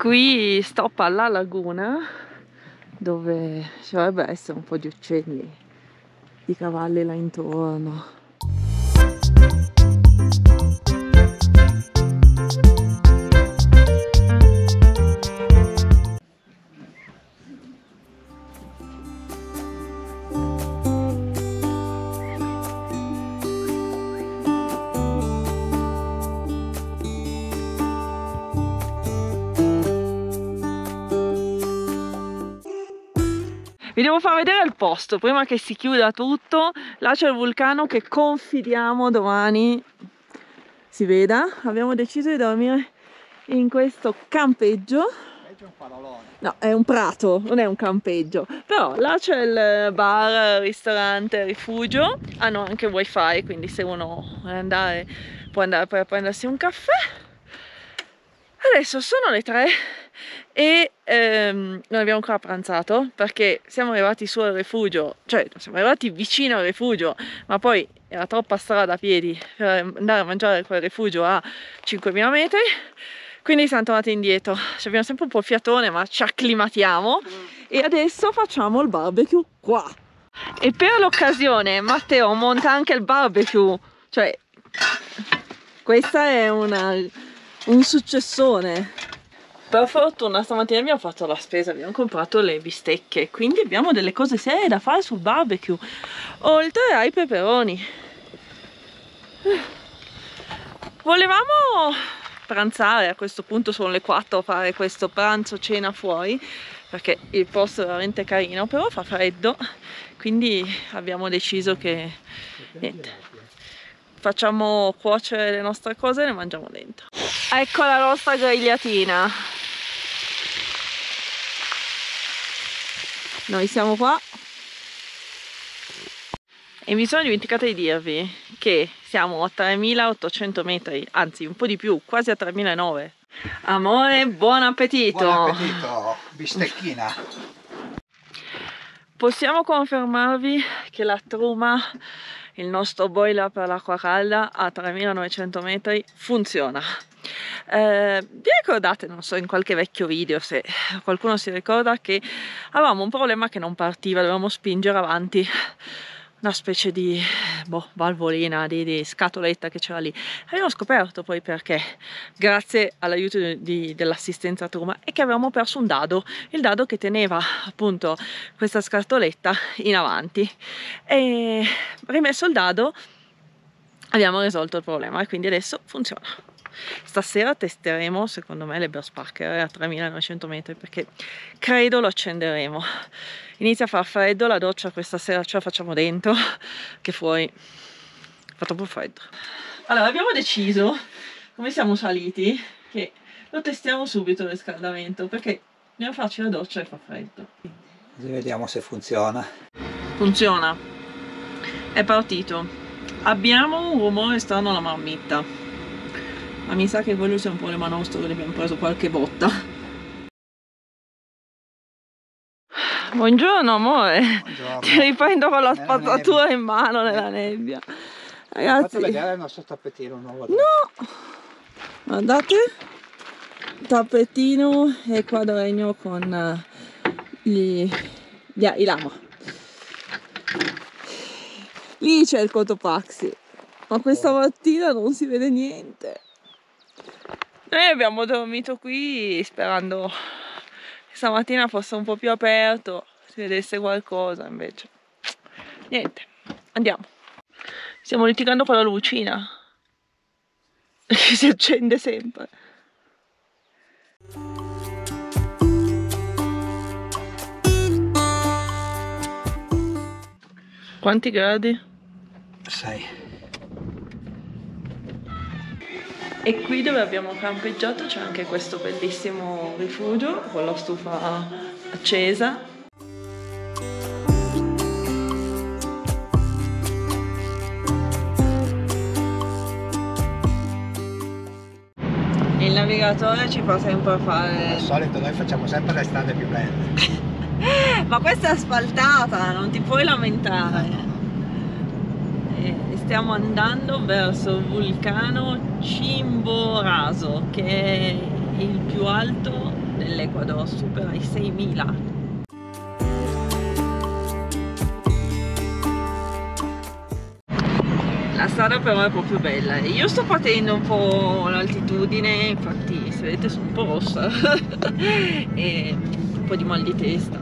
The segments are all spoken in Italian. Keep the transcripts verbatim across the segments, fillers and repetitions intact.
Qui stop alla laguna dove ci dovrebbe essere un po' di uccelli, di cavalli là intorno. Vi devo far vedere il posto prima che si chiuda tutto. Là c'è il vulcano che confidiamo domani si veda. Abbiamo deciso di dormire in questo campeggio. No, è un prato, non è un campeggio. Però là c'è il bar, ristorante, rifugio. Hanno anche wifi, quindi se uno vuole andare può andare poi a prendersi un caffè. Adesso sono le tre e ehm, non abbiamo ancora pranzato perché siamo arrivati su al rifugio, cioè siamo arrivati vicino al rifugio, ma poi era troppa strada a piedi per andare a mangiare quel rifugio a cinquemila metri, quindi siamo tornati indietro. Ci abbiamo sempre un po' il fiatone, ma ci acclimatiamo e adesso facciamo il barbecue qua. E per l'occasione Matteo monta anche il barbecue, cioè questa è una... un successone. Per fortuna stamattina abbiamo fatto la spesa, abbiamo comprato le bistecche, quindi abbiamo delle cose serie da fare sul barbecue, oltre ai peperoni. Volevamo pranzare, a questo punto sono le quattro, fare questo pranzo cena fuori, perché il posto è veramente carino, però fa freddo, quindi abbiamo deciso che niente, facciamo cuocere le nostre cose e le mangiamo dentro. Ecco la nostra grigliatina. Noi siamo qua e mi sono dimenticata di dirvi che siamo a tremilaottocento metri, anzi un po' di più, quasi a tremilanovecento. Amore, buon appetito! Buon appetito, bistecchina! Possiamo confermarvi che la truma, il nostro boiler per l'acqua calda a tremilanovecento metri funziona. Eh, vi ricordate, non so, in qualche vecchio video, se qualcuno si ricorda, che avevamo un problema che non partiva, dovevamo spingere avanti una specie di boh, valvolina, di, di scatoletta che c'era lì. Abbiamo scoperto poi perché, grazie all'aiuto dell'assistenza truma, è che avevamo perso un dado, il dado che teneva appunto questa scatoletta in avanti, e rimesso il dado abbiamo risolto il problema e quindi adesso funziona. Stasera testeremo secondo me le Burst Parker a tremilanovecento metri, perché credo lo accenderemo. Inizia a far freddo, la doccia questa sera ce la facciamo dentro, che fuori fa troppo freddo. Allora abbiamo deciso, come siamo saliti, che lo testiamo subito il riscaldamento, perché dobbiamo farci la doccia e fa freddo. Vediamo se funziona. Funziona, è partito. Abbiamo un rumore strano alla marmitta, ma mi sa che quello sia un po' le manostole, che abbiamo preso qualche botta. Buongiorno amore. Buongiorno. Ti riprendo con la spazzatura in mano nella nebbia. Ragazzi, fatto vedere il nostro tappetino nuovo. No! Guardate, tappetino equadregno con gli, gli, i lama. Lì c'è il Cotopaxi, ma questa mattina non si vede niente. Noi abbiamo dormito qui sperando che stamattina fosse un po' più aperto, si vedesse qualcosa, invece niente. Andiamo. Stiamo litigando con la lucina che si accende sempre. Quanti gradi? sei. E qui dove abbiamo campeggiato c'è anche questo bellissimo rifugio con la stufa accesa. Il navigatore ci fa sempre fare... Al solito noi facciamo sempre le strade più belle. Ma questa è asfaltata, non ti puoi lamentare. E stiamo andando verso il vulcano Chimborazo, che è il più alto nell'Ecuador supera i seimila. La strada però è proprio bella. Io sto patendo un po' l'altitudine, infatti se vedete sono un po' rossa e un po' di mal di testa.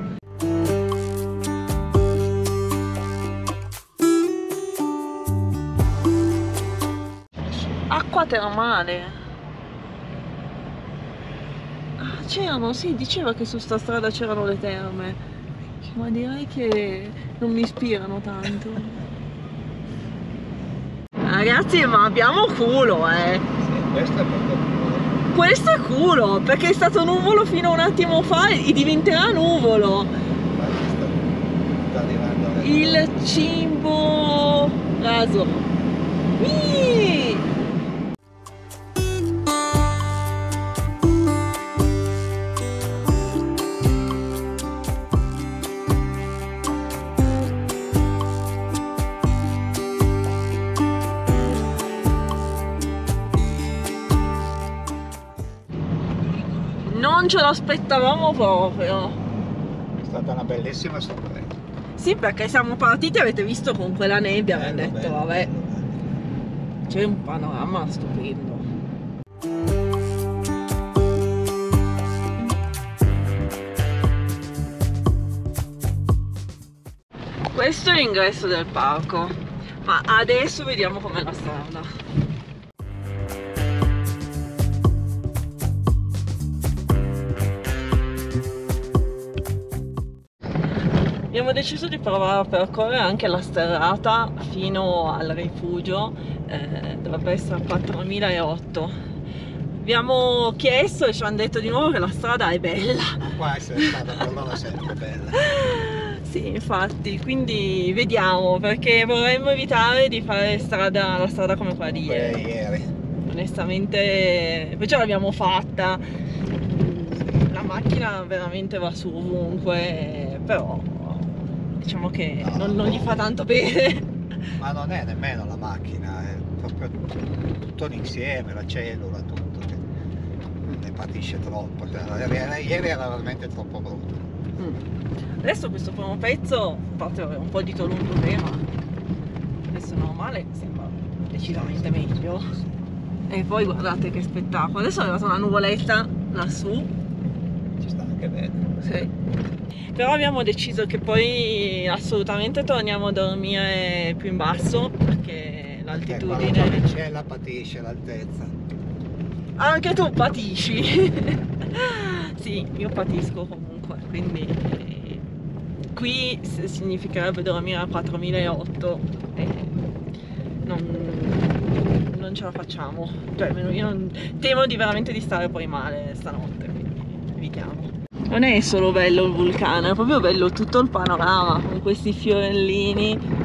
Acqua termale. Ah, c'erano, sì, diceva che su sta strada c'erano le terme, ma direi che non mi ispirano tanto. Ragazzi, ma abbiamo culo, eh! Sì, questo è proprio culo. Questo è culo, perché è stato nuvolo fino a un attimo fa e diventerà nuvolo. Sta, sta arrivando Il cimbo raso. Whee! Non ce l'aspettavamo proprio. È stata una bellissima sorpresa. Sì, perché siamo partiti, avete visto con quella nebbia, abbiamo Bello, detto bello, vabbè, bello. c'è un panorama stupendo. Questo è l'ingresso del parco, ma adesso vediamo com'è la strada. Abbiamo deciso di provare a percorrere anche la sterrata fino al rifugio, eh, dovrebbe essere quattromilaotto. Abbiamo chiesto e ci hanno detto di nuovo che la strada è bella. Qua essere stata per loro sempre bella. Sì, infatti, quindi vediamo, perché vorremmo evitare di fare strada, la strada come quella di ieri. ieri. Onestamente, poi ce l'abbiamo fatta, la macchina veramente va su ovunque, però diciamo che no, non, non gli fa tanto bene. Ma non è nemmeno la macchina, è proprio tutto l'insieme, la cellula, tutto, che ne patisce troppo. Cioè, ieri era veramente troppo brutto. Mm. Adesso questo primo pezzo, a parte un po' di tolunto ma adesso normale sembra decisamente meglio. E poi guardate che spettacolo, adesso è arrivata una nuvoletta lassù. Ci sta anche bene. Sì. Però abbiamo deciso che poi assolutamente torniamo a dormire più in basso, perché l'altitudine... Eh, c'è la patisce l'altezza. Anche tu patisci. Sì, io patisco comunque, quindi qui significherebbe dormire a quattromilaotto e non, non ce la facciamo. Cioè, io non, temo di veramente di stare poi male stanotte, quindi evitiamo. Non è solo bello il vulcano, è proprio bello tutto il panorama con questi fiorellini.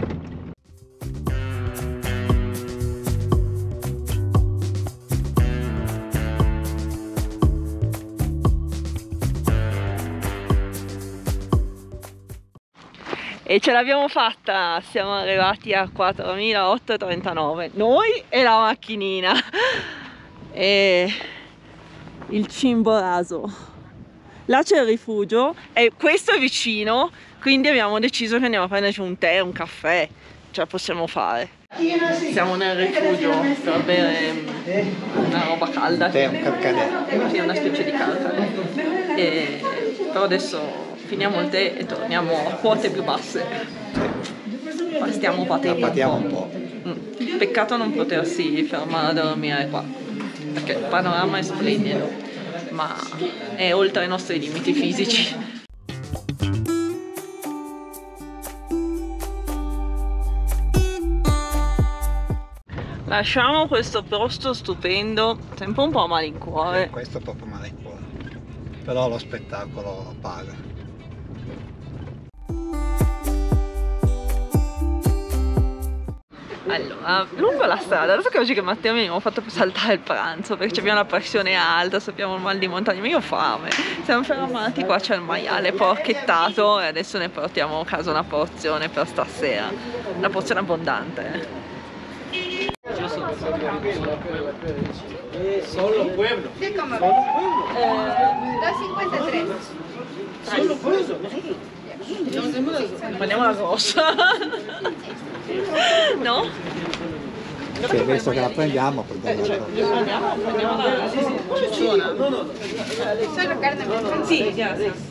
E ce l'abbiamo fatta, siamo arrivati a quattromilaottocentotrentanove, noi e la macchinina e il cimbo raso. Là c'è il rifugio e questo è vicino, quindi abbiamo deciso che andiamo a prenderci un tè, un caffè, ce la possiamo fare. Siamo nel rifugio per bere una roba calda, Tè, un carcanè. sì, una specie di calca. E però adesso finiamo il tè e torniamo a quote più basse. Ma stiamo patendo. La patiamo un po'. Mm. Peccato non potersi fermare a dormire qua, perché il panorama è splendido, ma è oltre i nostri limiti fisici. Lasciamo questo posto stupendo, sempre un po' a malincuore. Questo è proprio male in cuore, però lo spettacolo paga. Allora, lungo la strada, adesso che oggi che Matteo mi abbiamo fatto saltare il pranzo perché abbiamo la pressione alta, sappiamo il mal di montagna, ma io ho fame. Siamo fermati, qua c'è il maiale porchettato e adesso ne portiamo a casa una porzione per stasera, una porzione abbondante. Giusto. Solo pueblo. Sí, como Solo pueblo. dos cincuenta y tres. Solo pueblo. Prendiamo la grossa. No? Sì, visto che la prendiamo, prendiamo la Prendiamo, prendiamo la cicciona. No, no, no. Solo carne mechada. Sì, grazie.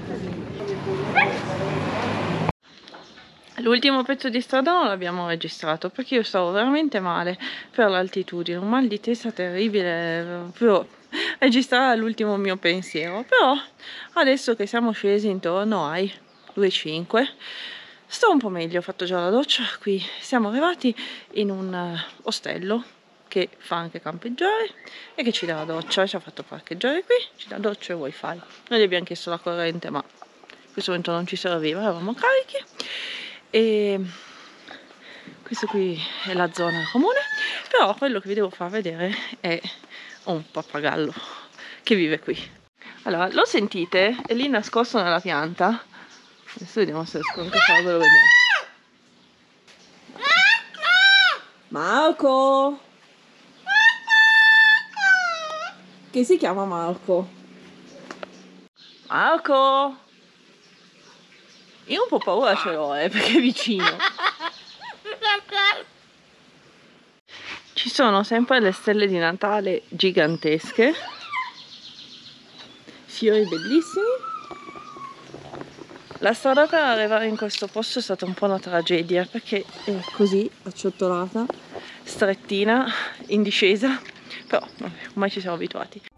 L'ultimo pezzo di strada non l'abbiamo registrato perché io stavo veramente male per l'altitudine, un mal di testa terribile, proprio registrare l'ultimo mio pensiero. Però adesso che siamo scesi intorno ai due e cinque sto un po' meglio, ho fatto già la doccia. Qui siamo arrivati in un uh, ostello che fa anche campeggiare e che ci dà la doccia, ci ha fatto parcheggiare qui, ci dà doccia e wifi. Noi gli abbiamo chiesto la corrente ma in questo momento non ci serviva, eravamo carichi. E questo qui è la zona comune, però quello che vi devo far vedere è un pappagallo che vive qui. Allora, lo sentite? È lì nascosto nella pianta. Adesso vediamo se riesco anche a farvelo vedere. Marco! Che si chiama Marco? Marco! Io un po' paura ce l'ho, eh, perché è vicino. Ci sono sempre le stelle di Natale gigantesche, fiori bellissimi. La strada per arrivare in questo posto è stata un po' una tragedia perché è così acciottolata, strettina, in discesa, però vabbè, ormai ci siamo abituati.